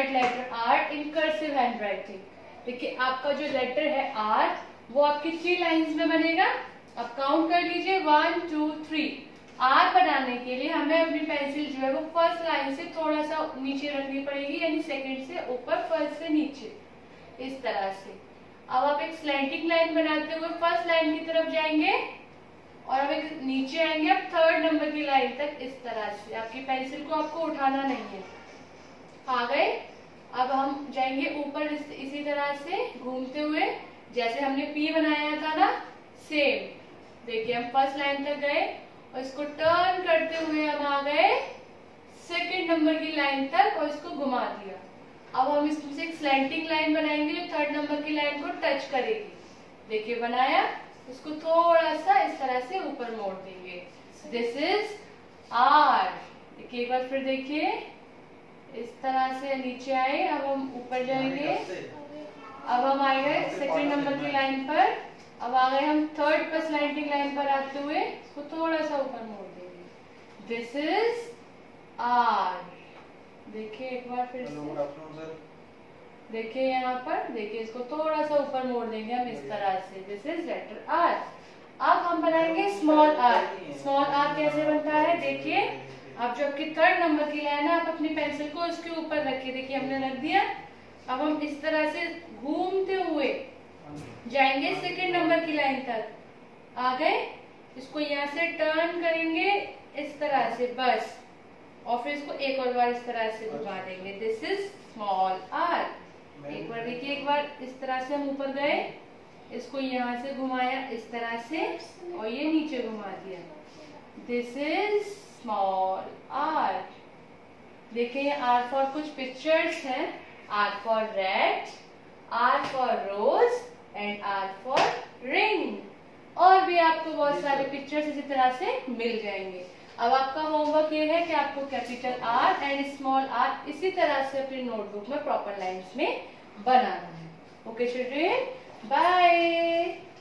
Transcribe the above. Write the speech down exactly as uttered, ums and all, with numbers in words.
Right letter R in cursive handwriting. देखिए आपका जो लेटर है आर वो आपकी थ्री लाइंस में बनेगा। अब काउंट कर लीजिए वन टू थ्री। आर बनाने के लिए हमें अपनी पेंसिल जो है वो फर्स्ट लाइन से थोड़ा सा नीचे रखनी पड़ेगी, यानी सेकंड से ऊपर फर्स्ट से नीचे, इस तरह से। अब आप एक स्लैंटिंग लाइन बनाते हुए फर्स्ट लाइन की तरफ जाएंगे और अब एक नीचे आएंगे अब थर्ड नंबर की लाइन तक, इस तरह से। आपकी पेंसिल को आपको उठाना नहीं है। आ गए। अब हम जाएंगे ऊपर इस, इसी तरह से घूमते हुए, जैसे हमने पी बनाया था ना, सेम। देखिए हम फर्स्ट लाइन तक गए और इसको टर्न करते हुए हम आ गए सेकंड नंबर की लाइन तक और इसको घुमा दिया। अब हम इसमें से एक स्लैंटिंग लाइन बनाएंगे जो थर्ड नंबर की लाइन को टच करेगी। देखिए बनाया, इसको थोड़ा सा इस तरह से ऊपर मोड़ देंगे। This is R. देखिए एक बार फिर देखिए, इस तरह से नीचे आए, अब हम ऊपर जाएंगे। अब हम आ गए सेकंड नंबर की लाइन पर। अब आ गए हम थर्ड पर स्लैंटिंग लाइन पर आते हुए इसको थोड़ा सा ऊपर मोड़ देंगे। This is R. देखिए एक बार फिर से देखिए यहाँ पर, देखिए इसको थोड़ा सा ऊपर मोड़ देंगे हम इस तरह से। This is letter R. अब हम बनाएंगे स्मॉल आर। स्मॉल आर कैसे बनता है, देखिए अब जो आपकी थर्ड नंबर की लाइन है, आप अपनी पेंसिल को उसके ऊपर रखिए। देखिए हमने रख दिया। अब हम इस तरह से घूमते हुए जाएंगे सेकंड नंबर की लाइन तक। आ गए। इसको यहाँ से टर्न करेंगे इस तरह से बस, और फिर इसको एक और बार इस तरह से घुमा देंगे। This is small R. एक बार देखिए, एक बार इस तरह से हम ऊपर गए, इसको यहाँ से घुमाया इस तरह से और ये नीचे घुमा दिया। This is small R. देखिए आर फॉर कुछ पिक्चर्स हैं। R for red, R for rose and R for ring. और भी आपको बहुत सारे पिक्चर्स इसी तरह से मिल जाएंगे। अब आपका होमवर्क ये है कि आपको capital R and small R इसी तरह से अपनी नोटबुक में प्रॉपर लाइंस में बनाना है। Okay children, bye.